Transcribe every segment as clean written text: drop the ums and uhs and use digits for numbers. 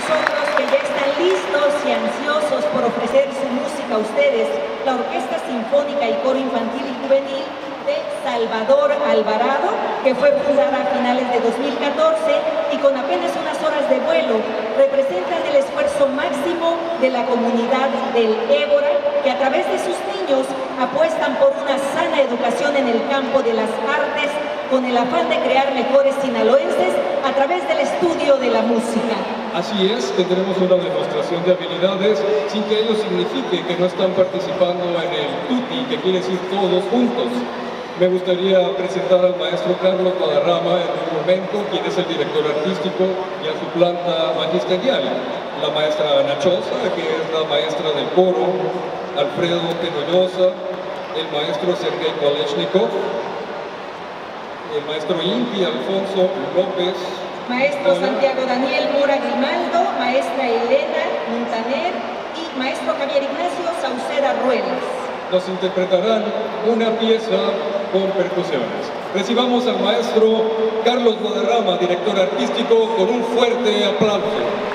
nosotros que ya están listos y ansiosos por ofrecer su música a ustedes, la Orquesta Sinfónica y Coro Infantil y Juvenil de Salvador Alvarado, que fue fundada a finales de 2014 y con apenas unas horas de vuelo representan el esfuerzo máximo de la comunidad del Ébora, que a través de sus niños apuestan por una sana educación en el campo de las artes con el afán de crear mejores sinaloenses a través del estudio de la música. Así es, tendremos una demostración de habilidades sin que ello signifique que no están participando en el tutti, que quiere decir todos juntos. Me gustaría presentar al maestro Carlos Guadarrama en un momento, quien es el director artístico, y a su planta magisterial. La maestra Ana Choza, que es la maestra del coro, Alfredo Tenoyosa, el maestro Sergei Koleshnikov, el maestro Inti Alfonso López, maestro Santiago Daniel Mora Grimaldo, maestra Elena Montaner y maestro Javier Ignacio Sauceda Ruelas. Nos interpretarán una pieza con percusiones. Recibamos al maestro Carlos Guadarrama, director artístico, con un fuerte aplauso.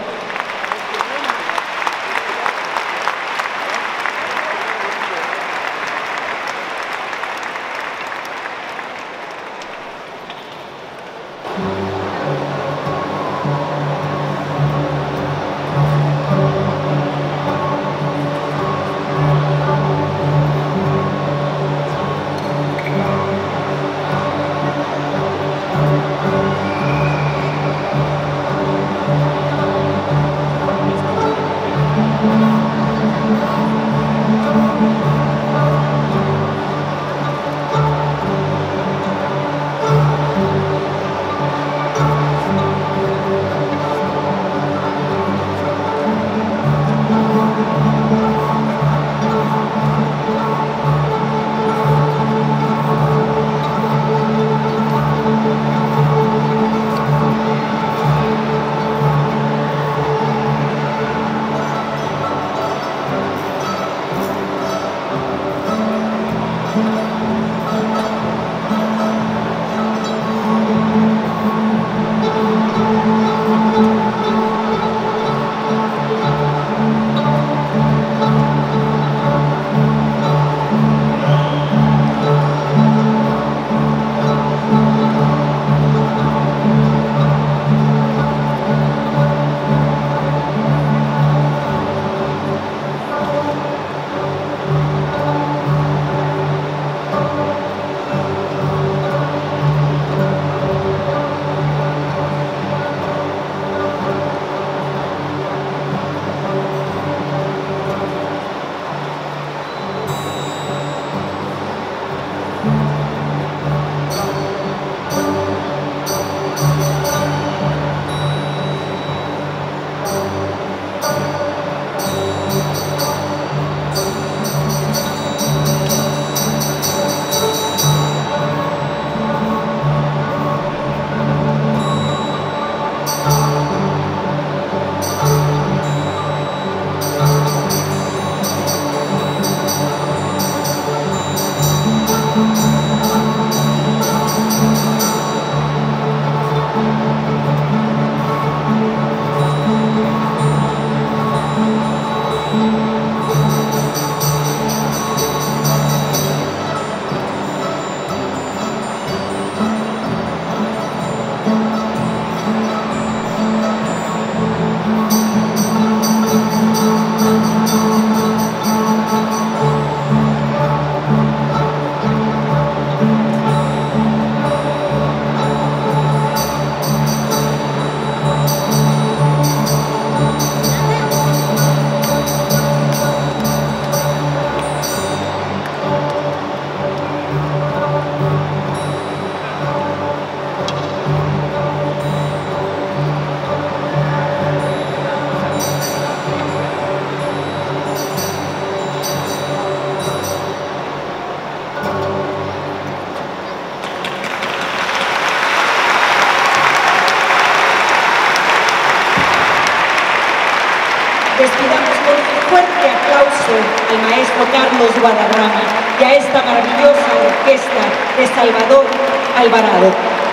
Despidamos con un fuerte aplauso al maestro Carlos Guadarrama y a esta maravillosa orquesta de Salvador Alvarado.